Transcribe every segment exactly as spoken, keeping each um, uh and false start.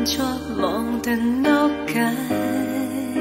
ชอบมองแต่นอกกาย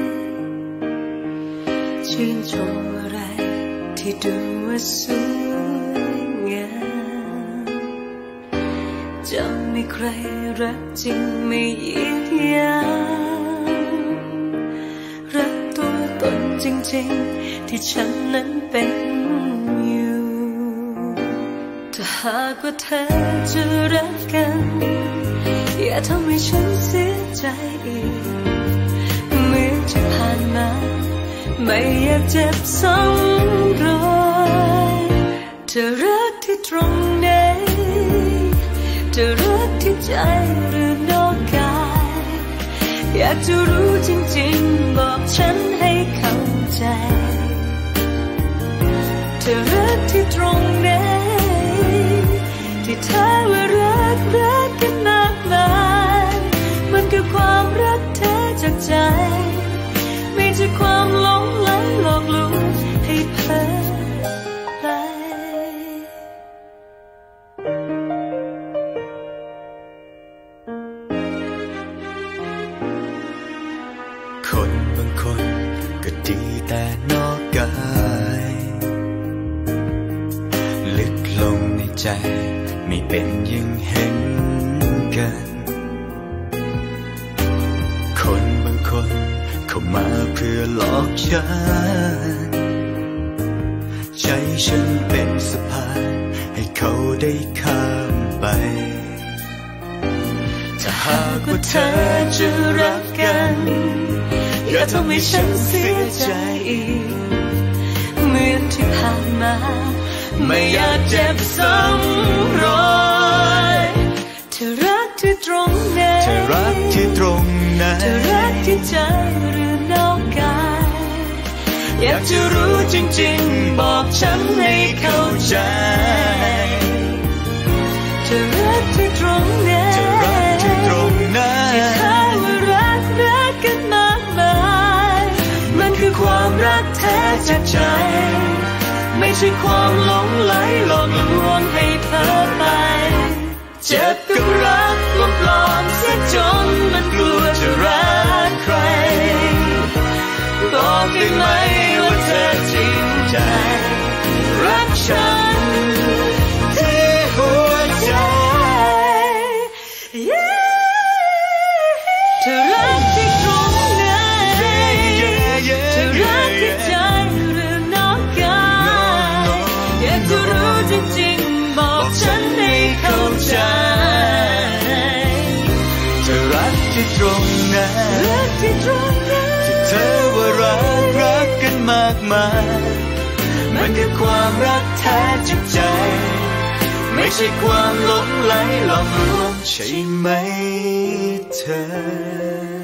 ชื่นชมอะไรที่ดูว่าสวยงามจะมีใครรักจริงไม่ยืดยาวรักตัวตนจริงๆที่ฉันนั้นเป็นอยู่ถ้าหากว่าเธอจะรักกันอย่าทำให้ฉันเสียใจอีกเหมือนที่ผ่านมาไม่อยากเจ็บซ้ำรอยเธอรักที่ตรงไหนเธอรักที่ใจหรือนอกกายอยากจะรู้จริงๆบอกฉันให้เข้าใจเธอรักที่ตรงไหนที่เธอว่ารักรักกันมากมายมันคือความรักแท้จากใจไม่ใช่ความหลงไหลหลอกลวงให้เพ้อไปคนบางคนก็ดีแต่นอกกายลึกลงในใจไม่เป็นอย่างเห็นกันคนบางคนเข้ามาเพื่อหลอกฉันใจฉันเป็นสะพานให้เขาได้ข้ามไปถ้าหากว่าเธอจะรักกันอย่าทำให้ฉันเสียใจอีกเหมือนที่ผ่านมาไม่อยากเจ็บซ้ำรอยเธอรักที่ตรงไหนเธอรักที่ตรงไหนเธอรักที่ใจหรือนอกกายอยากจะรู้จริงๆบอกฉันให้เข้าใจเธอรักที่ตรงไหนเธอรักที่ตรงไหนที่เธอว่ารักรักกันมากมายมันคือความรักแท้จากใจไม่ใช่ความหลงไหลหลอกลวงให้เพ้อไปเจ็บกับรักปลอมๆเสียจนมันกลัวจะรักใครบอกได้ไหมว่าเธอจริงใจรักฉันที่หัวใจเธอรักที่ตรงไหนเธอรักที่ใจหรือนอกกายอยากจะรู้จริงๆบอกฉันให้เข้าใจเธอรักที่ตรงไหนรักที่ตรงไหนที่เธอว่ารักรักกันมากมายมันคือความรักแท้จากใจไม่ใช่ความหลงไหลหลอกลวงใช่ไหมเธอ